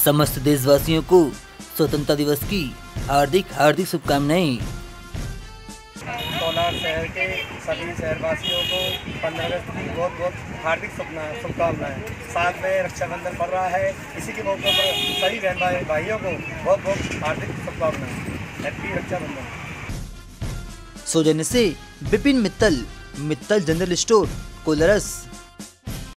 समस्त देशवासियों को स्वतंत्रता दिवस की हार्दिक हार्दिक शुभकामनाएं। कोलार शहर के सभी शहरवासियों को 15 अगस्त की बहुत बहुत हार्दिक शुभकामनाएं। साथ में रक्षाबंधन पड़ रहा है, इसी के मौके पर सभी बहन भाइयों को बहुत बहुत हार्दिक शुभकामनाएं। हैप्पी रक्षाबंधन। सौजन्य से विपिन मित्तल, मित्तल जनरल स्टोर, कोलारस।